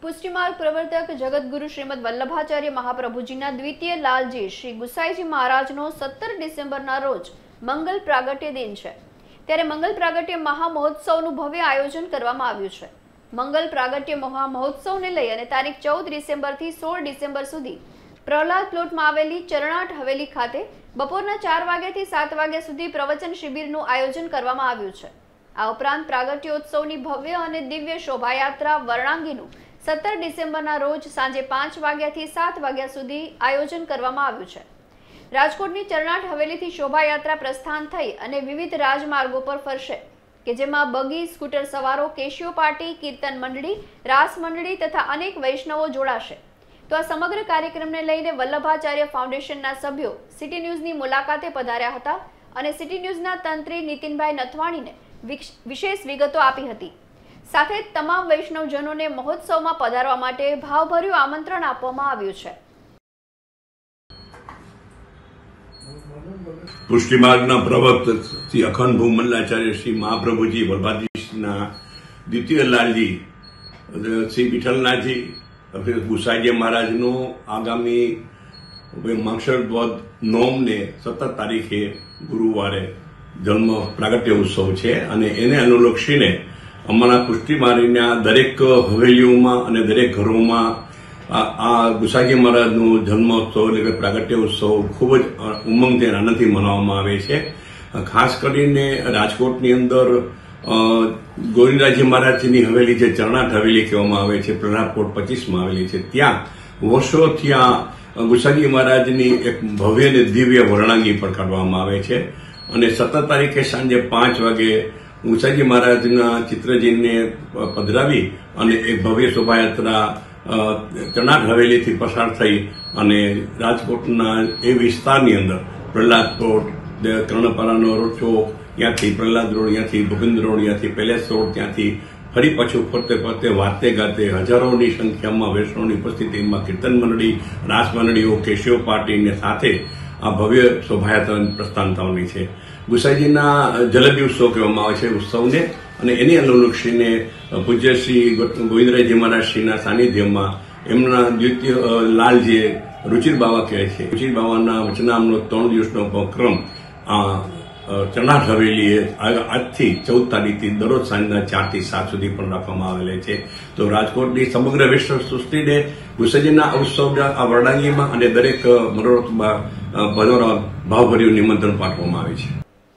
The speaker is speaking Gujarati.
पुष्टिमार्ग प्रवर्तक जगतगुरु श्रीमद वल्लभाचार्य महाप्रभुजीना द्वितीय लालजी श्री गुसाईजी महाराजनो 17 डिसेम्बरना रोज मंगल प्रागट्य दिन है। त्यारे मंगल प्रागट्य महामहोत्सवનું भव्य आयोजन કરવામાં આવ્યું છે। मंगल प्रागट्य महामहोत्सवને લઈ અને તારીખ 14 ડિસેમ્બર થી 16 ડિસેમ્બર સુધી પ્રહલાદ પ્લોટમાં આવેલી ચરણાટ હવેલી ખાતે બપોરના 4 વાગ્યાથી 7 વાગ્યા સુધી પ્રવચન શિબિરનું આયોજન કરવામાં આવ્યું છે। આ ઉપરાંત પ્રાગટ્યોત્સવની ભવ્ય અને દિવ્ય શોભાયાત્રા વર્ણાંગીનું 17 ડિસેમ્બરના રોજ સાંજે 5 વાગ્યાથી 7 વાગ્યા સુધી આયોજન કરવામાં આવ્યું છે। રાજકોટની ચરણાટ હવેલીથી શોભાયાત્રા પ્રસ્થાન થઈ અને વિવિધ રાજમાર્ગો પર ફરશે કે જેમાં બગી, સ્કૂટર સવારો, કેશિયો પાર્ટી, કીર્તન મંડળી, રાસ મંડળી તથા અનેક વૈષ્ણવો જોડાશે। તો આ સમગ્ર કાર્યક્રમને લઈને વલ્લભાચાર્ય ફાઉન્ડેશનના સભ્યો સિટી ન્યૂઝની મુલાકાતે પધાર્યા હતા અને સિટી ન્યૂઝના તંત્રી નીતિનભાઈ નથવાણીને વિશેષ વિગતો આપી હતી। સાથે તમામ વૈષ્ણવજનોને મહોત્સવમાં પધારવા માટે ભાવભર્યું આમંત્રણ આપવામાં આવ્યું છે। પુષ્ટિમાર્ગના પ્રવક્તા શ્રી અખંડ ભૂમંડલાચાર્ય શ્રી મહાપ્રભુજી વલ્લભાજીના દ્વિતીય લાલજી શ્રી વિઠ્ઠલનાથજી ગુસાઈજી મહારાજનો આગામી માક્ષર વદ 9 ને 17 તારીખે ગુરુવારે જન્મ પ્રાગટ્ય ઉત્સવ છે અને એને અનુલક્ષીને અમારા પુષ્ટિમાર્ગના દરેક હવેલીઓમાં અને દરેક ઘરોમાં આ ગુસાઈજી મહારાજનો જન્મોત્સવ એટલે કે પ્રાગટ્ય ઉત્સવ ખૂબ જ ઉમંગથી અને આનંદથી મનાવવામાં આવે છે। ખાસ કરીને રાજકોટની અંદર ગોવિંદરાજી મહારાજની હવેલી જે ચરણાટ હવેલી કહેવામાં આવે છે, પ્રહલાદ પ્લોટ 25માં આવેલી છે, ત્યાં વર્ષોથી આ ગુસાઈજી મહારાજની એક ભવ્ય અને દિવ્ય વર્ણાંગી પણ કાઢવામાં આવે છે અને 17 તારીખે સાંજે 5 વાગે ગુસાઈજી મહારાજના ચિત્રજીને પધરાવી અને એક ભવ્ય શોભાયાત્રા ચરણાટ હવેલીથી પસાર થઈ અને રાજકોટના એ વિસ્તારની અંદર પ્રહલાદ પ્લોટ, કર્ણપારાનો રોડ ચોક, ત્યાંથી પ્રહલાદ રોડ, ત્યાંથી ગોવિંદ રોડ, ત્યાંથી પેલેસ રોડ, ત્યાંથી ફરી પાછું ફરતે ફરતે વાતે ગાતે હજારોની સંખ્યામાં વૈષ્ણવની ઉપસ્થિતિમાં કીર્તન મંડળી, રાસ મંડળીઓ, કેશિયો પાર્ટીને સાથે આ ભવ્ય શોભાયાત્રાનું પ્રસ્થાન થવાની છે। ગુસાઈજીના જલેબી ઉત્સવ કહેવામાં આવે છે ઉત્સવને અને એની અનુલક્ષીને પૂજ્ય શ્રી ગોવિંદરાયજી મહારાજશ્રીના સાનિધ્યમાં એમના દ્વિતીય લાલ જે રુચિર બાવા કહે છે, રુચિર બાવાના વચનામૃત 3 દિવસનો ઉપક્રમ ચરણાટ હવેલીએ આજથી 14 તારીખથી દરરોજ સાંજના 4 થી 7 સુધી પણ રાખવામાં આવેલ છે। તો રાજકોટની સમગ્ર વિશ્વ સૃષ્ટિને ગુસાઈજીના ઉત્સવના આ વર્ણાંગીમાં અને દરેક મનોરથમાં ભાવભર્યું નિમંત્રણ પાઠવવામાં આવે છે।